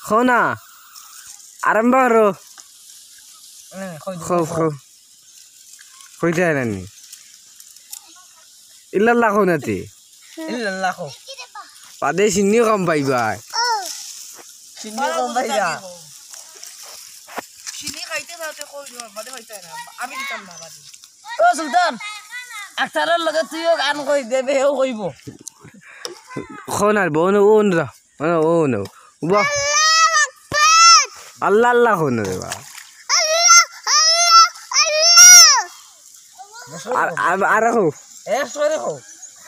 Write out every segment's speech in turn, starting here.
খোনা আরম্ভ করো খো খো কইতে আনি ইল্লাল্লাহ খোনাতে ইল্লাল্লাহ খো পাদে চিনিও কম পাইবা চিনি কম পাইবা চিনি খাইতে যাওঁতে কৈ দিওঁ বাদে খাইতে না আমি দিতাম না বাদে ও সুলতান আক্তারের লগে তুইও গান কই দেবে হেও কইব খোনার বোন ওন রা ও নো বাহ আল্লাহ আল্লাহ খোনা দেবা আর আর রাখো এ সরে খো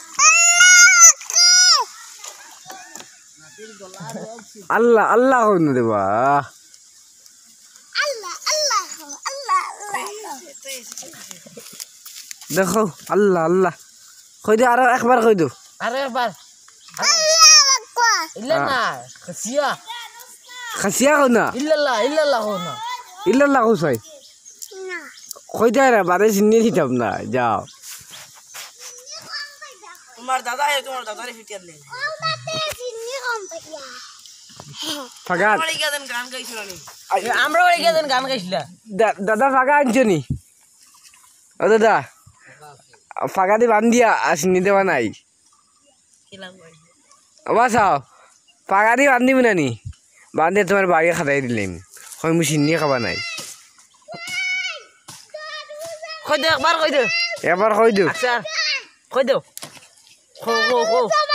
আল্লাহ আল্লাহ খোনা দেবা দেখো আল্লাহ আল্লাহ কই দে আর একবার কই দো আরে একবার ইল্লা না খাসিয়া খাসিয়া খোনা ইল্লাল্লাহ খো না ইল্লাল্লাহ কইছাই কই দে রে বাদে চিনি দিতাম না যাও তোমার দাদারে ফিটিয়ার লে ফাগান আমার ইগাদেন গান গাইছিল নি আমরা ওই গেছেন গান গাইছিলা দাদা ফাগা আনছনি ও দাদা ফাগা দি বান্ধিয়া আসনি দেওয়া নাই খেলা কই বাসাও ফাগা দি বান্ধিব না নি বান্ধে তোমার বাড়ি খাটাই দিলাম হয় মু চিনি খাবা নাই কই দে একবার কই দে এবার কই দিও আচ্ছা কই দে খো খো খো